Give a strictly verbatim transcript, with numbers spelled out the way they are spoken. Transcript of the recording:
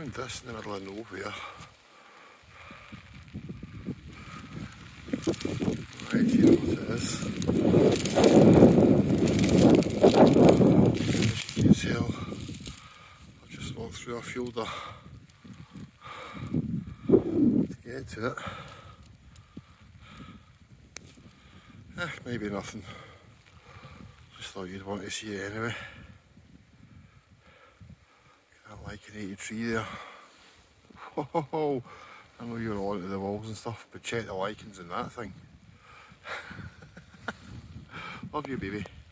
Found this in the middle of nowhere. Right, you know what it is. As you can tell, I've just walked through a field to get to it. Eh, maybe nothing. Just thought you'd want to see it anyway. That licheniated tree there. Whoa! I know you're all into the walls and stuff, but check the lichens in that thing. Love you, baby.